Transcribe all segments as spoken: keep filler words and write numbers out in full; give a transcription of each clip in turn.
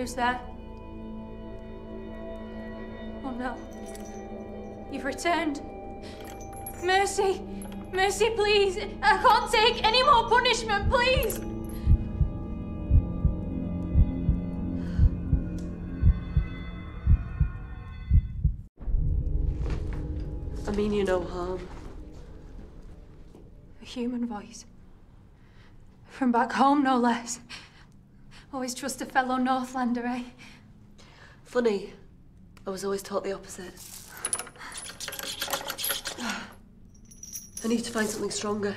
Who's there? Oh no. You've returned. Mercy! Mercy, please! I can't take any more punishment, please! I mean you no harm. A human voice. From back home, no less. Always trust a fellow Northlander, eh? Funny. I was always taught the opposite. I need to find something stronger.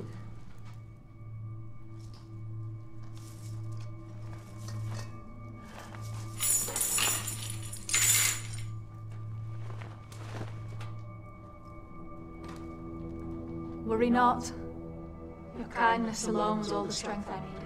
Worry not. Your kindness alone was all the strength I needed.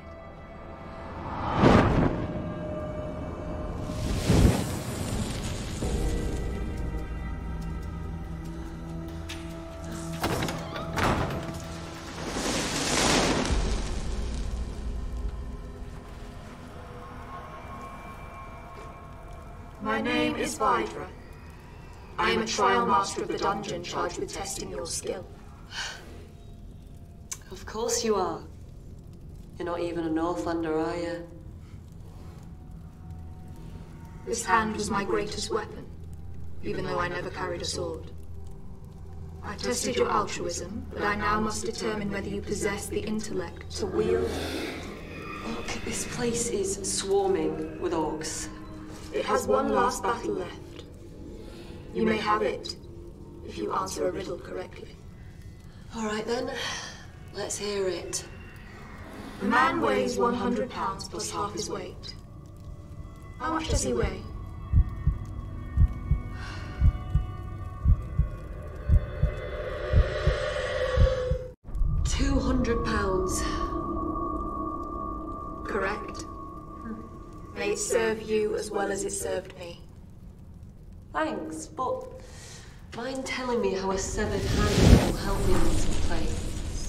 My name is Vidra. I am a trial master of the dungeon charged with testing your skill. Of course you are. You're not even a Northlander, are you? This hand was my greatest weapon, even though I never carried a sword. I tested your altruism, but I now must determine whether you possess the intellect to wield. Look, this place is swarming with orcs. It has one last battle left. You may have it, if you answer a riddle correctly. All right then, let's hear it. The man weighs one hundred pounds plus half his weight. How much does he weigh? Two hundred pounds. Correct. May it serve you as well as it served me. Thanks, but mind telling me how a severed hand will help me in this place?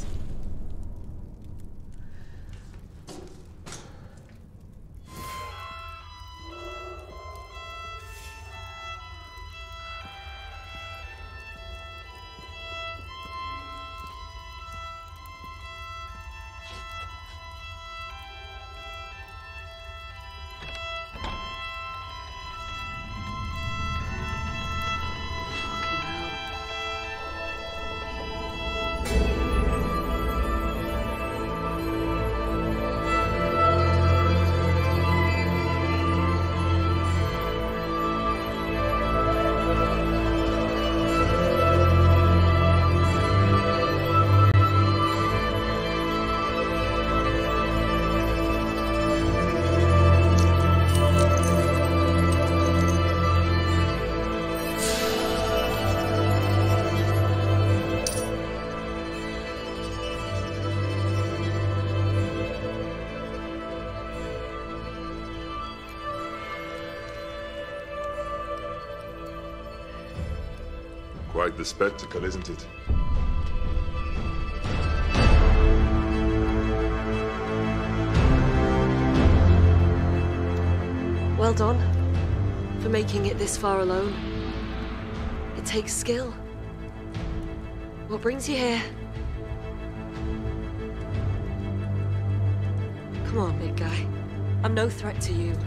Quite the spectacle, isn't it? Well done for making it this far alone. It takes skill. What brings you here? Come on, big guy. I'm no threat to you.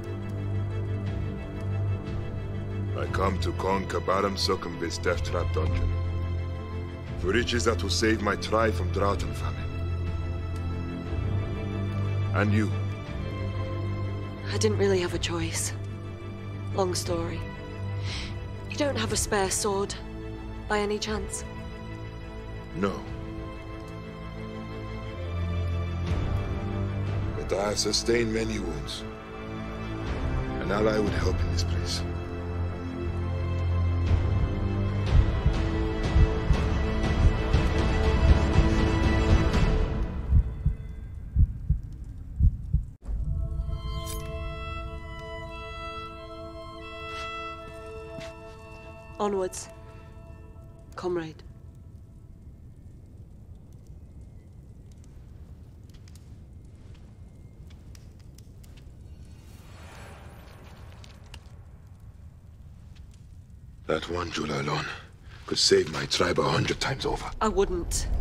I come to conquer Baram Succumbit's Deathtrap Dungeon. For riches that will save my tribe from drought and famine. And you. I didn't really have a choice. Long story. You don't have a spare sword, by any chance? No. But I have sustained many wounds. An ally would help in this place. Onwards, comrade. That one Jula alone could save my tribe a hundred times over. I wouldn't.